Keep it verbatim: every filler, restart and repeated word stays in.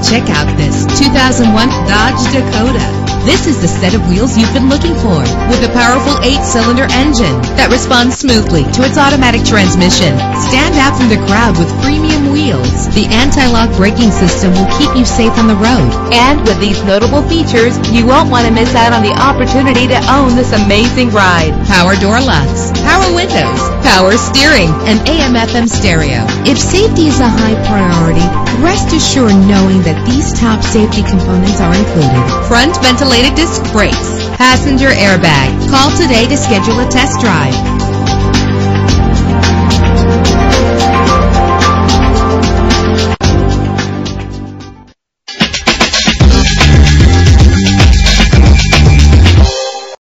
Check out this two thousand one Dodge Dakota. This is the set of wheels you've been looking for, with a powerful eight-cylinder engine that responds smoothly to its automatic transmission. Stand out from the crowd with premium wheels. The anti-lock braking system will keep you safe on the road. And with these notable features, you won't want to miss out on the opportunity to own this amazing ride. Power door locks, power windows, power steering, and A M F M stereo. If safety is a high priority, rest assured knowing that these top safety components are included. Front ventilated disc brakes, passenger airbag. Call today to schedule a test drive.